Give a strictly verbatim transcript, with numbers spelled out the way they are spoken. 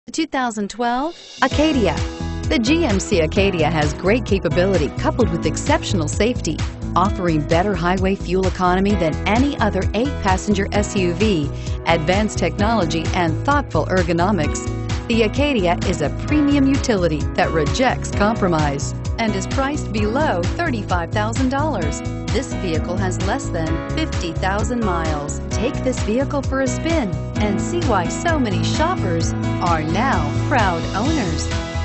two thousand twelve Acadia. The G M C Acadia has great capability coupled with exceptional safety, offering better highway fuel economy than any other eight-passenger S U V, advanced technology, and thoughtful ergonomics. The Acadia is a premium utility that rejects compromise and is priced below thirty-five thousand dollars. This vehicle has less than fifty thousand miles. Take this vehicle for a spin and see why so many shoppers are now proud owners.